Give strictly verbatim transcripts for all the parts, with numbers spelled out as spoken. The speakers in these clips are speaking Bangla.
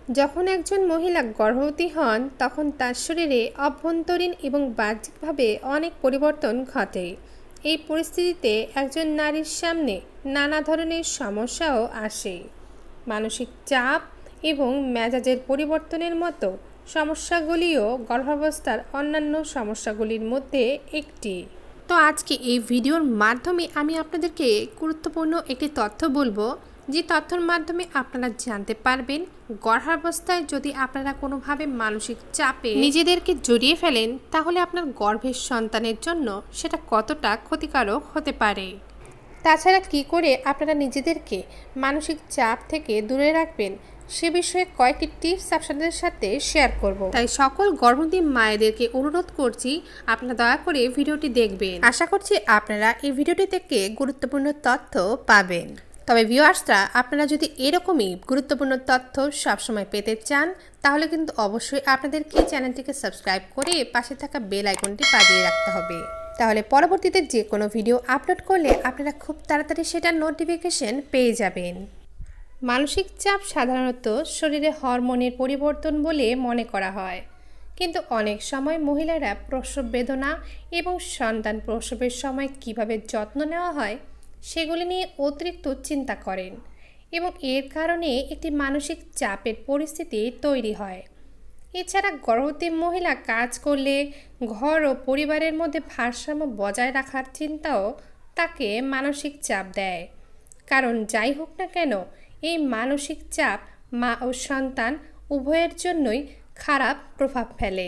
যখন একজন মহিলা গর্ভবতী হন তখন তার শরীরে অভ্যন্তরীণ এবং বাহ্যিকভাবে অনেক পরিবর্তন ঘটে। এই পরিস্থিতিতে একজন নারীর সামনে নানা ধরনের সমস্যাও আসে। মানসিক চাপ এবং মেজাজের পরিবর্তনের মতো সমস্যাগুলিও গর্ভাবস্থার অন্যান্য সমস্যাগুলির মধ্যে একটি। তো আজকে এই ভিডিওর মাধ্যমে আমি আপনাদেরকে গুরুত্বপূর্ণ একটি তথ্য বলবো, যে তথ্যের মাধ্যমে আপনারা জানতে পারবেন গর্ভাবস্থায় যদি আপনারা কোনোভাবে মানসিক চাপে নিজেদেরকে জড়িয়ে ফেলেন তাহলে আপনার গর্ভের সন্তানের জন্য সেটা কতটা ক্ষতিকারক হতে পারে। তাছাড়া কি করে আপনারা নিজেদেরকে মানসিক চাপ থেকে দূরে রাখবেন সে বিষয়ে কয়েকটি টিপস আপনাদের সাথে শেয়ার করব। তাই সকল গর্ভবতী মায়েদেরকে অনুরোধ করছি আপনারা দয়া করে ভিডিওটি দেখবেন। আশা করছি আপনারা এই ভিডিওটি থেকে গুরুত্বপূর্ণ তথ্য পাবেন। তবে ভিউয়ার্সরা, আপনারা যদি এরকমই গুরুত্বপূর্ণ তথ্য সবসময় পেতে চান তাহলে কিন্তু অবশ্যই আপনাদেরকে চ্যানেলটিকে সাবস্ক্রাইব করে পাশে থাকা বেল আইকনটি বাজিয়ে রাখতে হবে। তাহলে পরবর্তীতে যে কোনো ভিডিও আপলোড করলে আপনারা খুব তাড়াতাড়ি সেটার নোটিফিকেশন পেয়ে যাবেন। মানসিক চাপ সাধারণত শরীরে হরমোনের পরিবর্তন বলে মনে করা হয়, কিন্তু অনেক সময় মহিলারা প্রসব বেদনা এবং সন্তান প্রসবের সময় কিভাবে যত্ন নেওয়া হয় সেগুলি নিয়ে অতিরিক্ত চিন্তা করেন এবং এর কারণে একটি মানসিক চাপের পরিস্থিতি তৈরি হয়। এছাড়া গর্ভবতী মহিলা কাজ করলে ঘর ও পরিবারের মধ্যে ভারসাম্য বজায় রাখার চিন্তাও তাকে মানসিক চাপ দেয়। কারণ যাই হোক না কেন, এই মানসিক চাপ মা ও সন্তান উভয়ের জন্যই খারাপ প্রভাব ফেলে।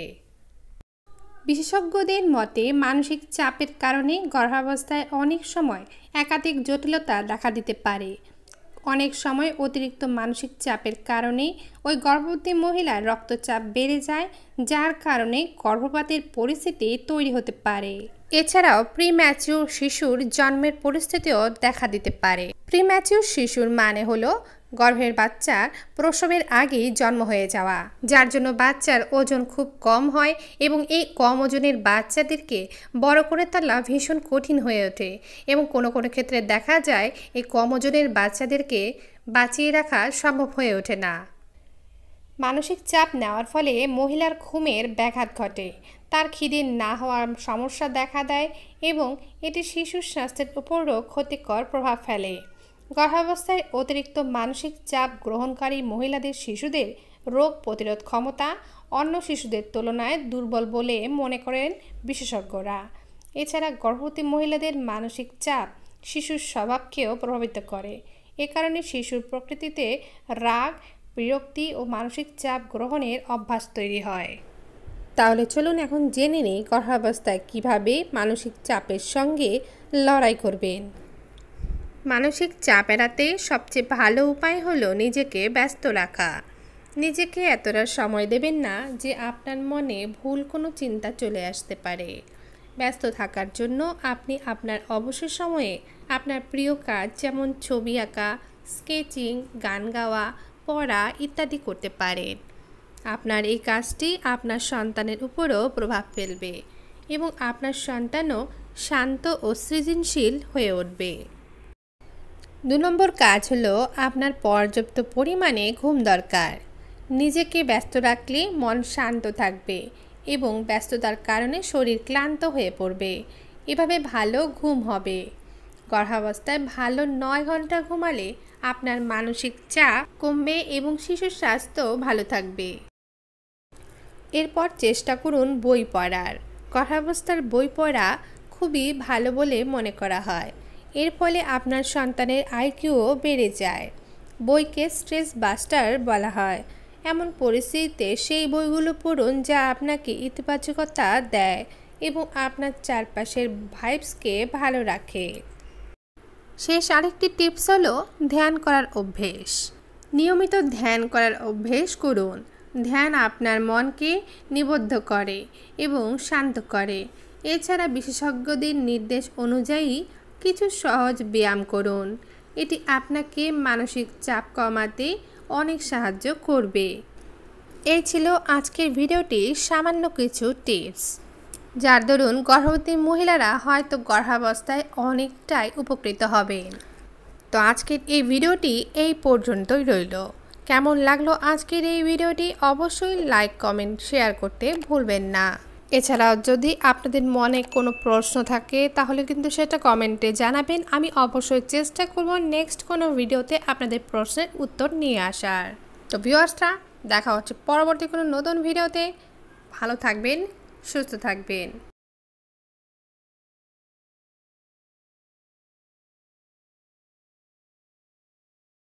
বিশেষজ্ঞদের মতে মানসিক চাপের কারণে গর্ভাবস্থায় অনেক সময় একাধিক জটিলতা দেখা দিতে পারে। অনেক সময় অতিরিক্ত মানসিক চাপের কারণে ওই গর্ভবতী মহিলার রক্তচাপ বেড়ে যায়, যার কারণে গর্ভপাতের পরিস্থিতি তৈরি হতে পারে। এছাড়াও প্রিম্যাচিউর শিশুর জন্মের পরিস্থিতিও দেখা দিতে পারে। প্রিম্যাচিউর শিশুর মানে হলো গর্ভের বাচ্চার প্রসবের আগেই জন্ম হয়ে যাওয়া, যার জন্য বাচ্চার ওজন খুব কম হয় এবং এই কম ওজনের বাচ্চাদেরকে বড় করে তোলা ভীষণ কঠিন হয়ে ওঠে এবং কোনো কোনো ক্ষেত্রে দেখা যায় এই কম ওজনের বাচ্চাদেরকে বাঁচিয়ে রাখা সম্ভব হয়ে ওঠে না। মানসিক চাপ নেওয়ার ফলে মহিলার ঘুমের ব্যাঘাত ঘটে, তার খিদে না হওয়ার সমস্যা দেখা দেয় এবং এটি শিশুর স্বাস্থ্যের উপরও ক্ষতিকর প্রভাব ফেলে। গর্ভাবস্থায় অতিরিক্ত মানসিক চাপ গ্রহণকারী মহিলাদের শিশুদের রোগ প্রতিরোধ ক্ষমতা অন্য শিশুদের তুলনায় দুর্বল বলে মনে করেন বিশেষজ্ঞরা। এছাড়া গর্ভবতী মহিলাদের মানসিক চাপ শিশুর স্বভাবকেও প্রভাবিত করে। এ কারণে শিশুর প্রকৃতিতে রাগ, বিরক্তি ও মানসিক চাপ গ্রহণের অভ্যাস তৈরি হয়। তাহলে চলুন এখন জেনে নিই গর্ভাবস্থায় কিভাবে মানসিক চাপের সঙ্গে লড়াই করবেন। মানসিক চাপ এড়াতে সবচেয়ে ভালো উপায় হলো নিজেকে ব্যস্ত রাখা। নিজেকে এতটা সময় দেবেন না যে আপনার মনে ভুল কোনো চিন্তা চলে আসতে পারে। ব্যস্ত থাকার জন্য আপনি আপনার অবসর সময়ে আপনার প্রিয় কাজ যেমন ছবি আঁকা, স্কেচিং, গান গাওয়া, পড়া ইত্যাদি করতে পারেন। আপনার এই কাজটি আপনার সন্তানের উপরও প্রভাব ফেলবে এবং আপনার সন্তানও শান্ত ও সৃজনশীল হয়ে উঠবে। দু নম্বর কাজ হলো আপনার পর্যাপ্ত পরিমাণে ঘুম দরকার। নিজেকে ব্যস্ত রাখলে মন শান্ত থাকবে এবং ব্যস্ততার কারণে শরীর ক্লান্ত হয়ে পড়বে। এভাবে ভালো ঘুম হবে। গর্ভাবস্থায় ভালো নয় ঘন্টা ঘুমালে আপনার মানসিক চাপ কমবে এবং শিশুর স্বাস্থ্য ভালো থাকবে। এরপর চেষ্টা করুন বই পড়ার। গর্ভাবস্থার বই পড়া খুবই ভালো বলে মনে করা হয়। এর ফলে আপনার সন্তানের আইকিউও বেড়ে যায়। বইকে স্ট্রেস বাস্টার বলা হয়। এমন পরিস্থিতিতে সেই বইগুলো পড়ুন যা আপনাকে ইতিবাচকতা দেয় এবং আপনার চারপাশের ভাইবসকে ভালো রাখে। শেষ আরেকটি টিপস হলো ধ্যান করার অভ্যেস। নিয়মিত ধ্যান করার অভ্যেস করুন। ধ্যান আপনার মনকে নিবদ্ধ করে এবং শান্ত করে। এছাড়া বিশেষজ্ঞদের নির্দেশ অনুযায়ী কিছু সহজ ব্যায়াম করুন। এটি আপনাকে মানসিক চাপ কমাতে অনেক সাহায্য করবে। এই ছিল আজকের ভিডিওটির সামান্য কিছু টিপস, যার দরুন গর্ভবতী মহিলারা হয়তো গর্ভাবস্থায় অনেকটাই উপকৃত হবেন। তো আজকের এই ভিডিওটি এই পর্যন্তই রইল। কেমন লাগলো আজকের এই ভিডিওটি অবশ্যই লাইক কমেন্ট শেয়ার করতে ভুলবেন না। এছাড়াও যদি আপনাদের মনে কোনো প্রশ্ন থাকে তাহলে কিন্তু সেটা কমেন্টে জানাবেন। আমি অবশ্যই চেষ্টা করব নেক্সট কোনো ভিডিওতে আপনাদের প্রশ্নের উত্তর নিয়ে আসার। তো ভিউয়ার্সরা, দেখা হচ্ছে পরবর্তী কোনো নতুন ভিডিওতে। ভালো থাকবেন, সুস্থ থাকবেন।